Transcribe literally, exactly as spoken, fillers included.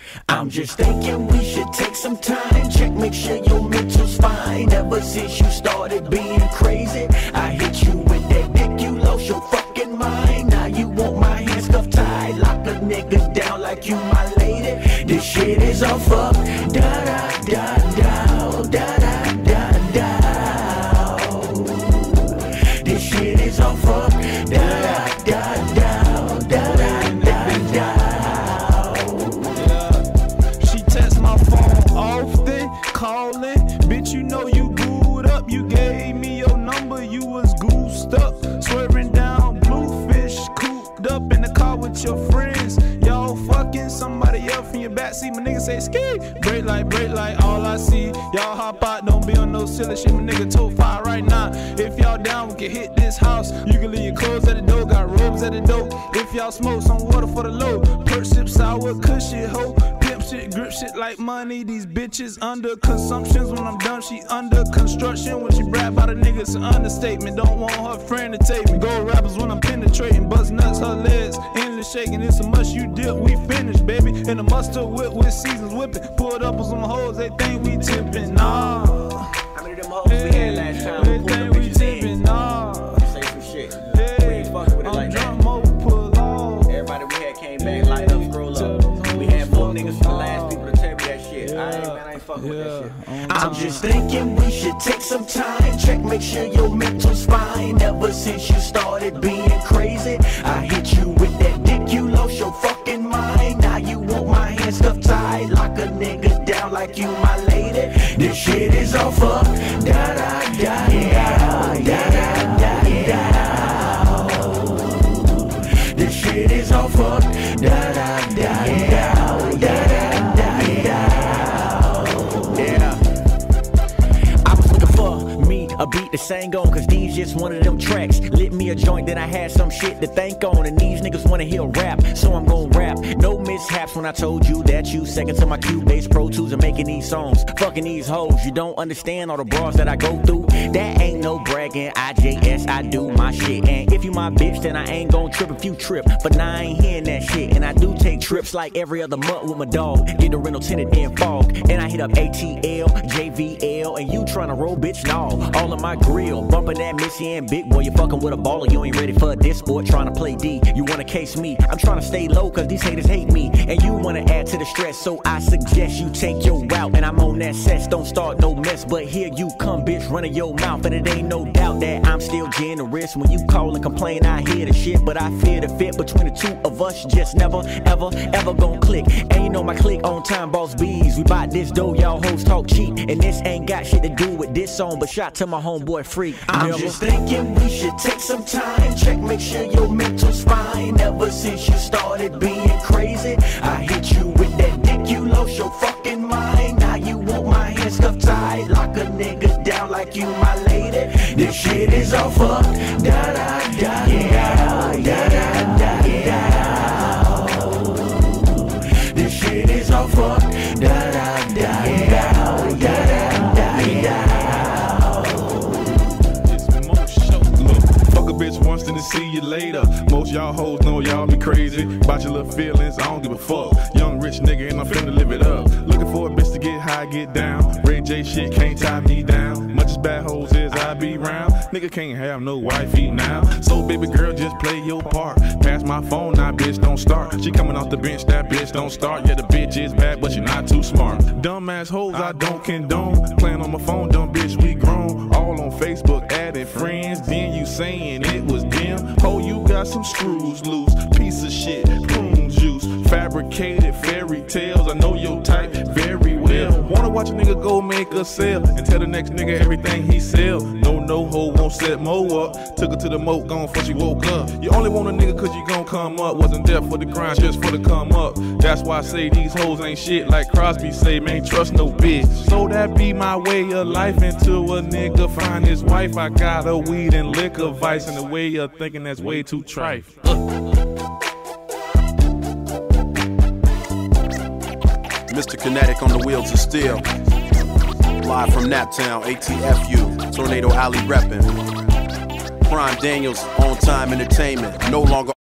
I'm just thinking we should take some time, check, make sure your mental's fine. Ever since you started being crazy, I hit you with that dick, you lost your fucking mind. Now you want my hands scuffed tied, lock a nigga down like you my lady. This shit is all fuck, da da da da, da da da da. This shit is all fuck, da da da da, da da da da. She text my phone often, calling. Bitch, you know you booed up. You gave me your number, you was goosed up. Swerving down Bluefish, cooped up in the car with your friends. Y'all fucking somebody else from your backseat. My nigga say ski. Brake light, brake light, all I see. Y'all hop out, don't be on no silly shit. My nigga told fire right now. If y'all down, we can hit this house. You can leave your clothes at the door, got robes at the door. If y'all smoke some water for the low, perk sip sour, cush shit, ho. Pimp shit, grip shit like money. These bitches under consumptions. When I'm done, she under construction. When she brag about a nigga, it's an understatement. Don't want her friend to take me. Gold rappers when I'm penetrating. Buzz nuts, her legs, endless shaking. It's a must you dip, we finished, baby. In a mustard whip with seasons whipping. Pulled up on some hoes, they think we tipping. Nah. How many of them hoes we had last time? They think we tipping. Nah. Say some shit. We ain't fucking with it like that. Pull off. Everybody we had came back, light up, scroll up. We had more niggas from the last people to tell me that shit. I ain't, man, I ain't fucking with that shit. I'm just thinking we should take some time, check, make sure your mental's fine. Ever since you started being crazy, I hit you with that dick, you lost your fucking mind. Now you want my hands stuffed tied, lock a nigga down like you my lady. This shit is all fuck, da da da da, da da da da. This shit is all fuck, da da da da, da da da da. Yeah. I was looking for me a beat to sing on, cause these just one of them tracks. Lit me a joint, then I had some shit to think on. And these niggas wanna hear rap, so I'm gon' rap. No mishaps when I told you that you second to my Cubase Pro Tools and making these songs. Fucking these hoes, you don't understand all the bras that I go through. That ain't no bragging, I J S, I do my shit. And if you my bitch, then I ain't gon' trip if you trip. But now I ain't hearing that shit. And I do take trips like every other month with my dog. Get the rental tenant in fog. And I hit up A T L, J V L. And you tryna roll, bitch, no. All in my grill, bumping that Missy and Big Boy. You fucking with a baller, you ain't ready for this sport. Tryna play D, you wanna case me. I'm tryna stay low, cause these haters hate me. And you wanna add to the stress, so I suggest you take your route. And I'm on that cess, don't start no mess. But here you come, bitch, running your mouth. And it ain't no doubt that I'm still generous. When you call and complain, I hear the shit. But I fear the fit between the two of us just never, ever, ever gon' click. And you know my click on time, boss bees. We buy this dough, y'all hoes talk cheap. And this ain't got shit to do with this song. But shout to my homeboy Freak. I'm never. Just thinking we should take some time, check, make sure your mental's fine. Ever since you started being crazy, I hit you with that dick, you lost your fucking mind. Now you want my hands scuffed tied, lock a nigga down like you my lady. This shit is all fuck, da da da da, da da da da. This shit is all fuck, da da da da, da da da da. Bitch wants to see you later. Most y'all hoes know y'all be crazy about your little feelings, I don't give a fuck. Young rich nigga and I'm finna live it up. Looking for a bitch to get high, get down. Ray J shit can't tie me down. Much as bad hoes is I be round. Nigga can't have no wifey now. So baby girl, just play your part. Pass my phone now, bitch, don't start. She coming off the bench, that bitch don't start. Yeah, the bitch is bad, but she not too smart. Dumb ass hoes I don't condone. Playing on my phone, dumb bitch, we grown. All on Facebook, adding friends. Then you saying it was them. Oh, you got some screws loose. Piece of shit, prune juice. Fabricated fairy tales. I know your type very well. Wanna watch a nigga go make a sale and tell the next nigga everything he sell. No, no hoe won't set Mo up. Took her to the moat, gone before she woke up. You only want a nigga cause you gon' come up. Wasn't there for the grind, just for the come up. That's why I say these hoes ain't shit. Like Crosby say, man, trust no bitch. So that be my way of life. Until a nigga find his wife, I got a weed and liquor vice. And the way of thinking that's way too trite. Mister Kinetic on the wheels of steel. Live from Naptown, A T F U, Tornado Alley reppin'. Prime Daniels, On Time Entertainment, no longer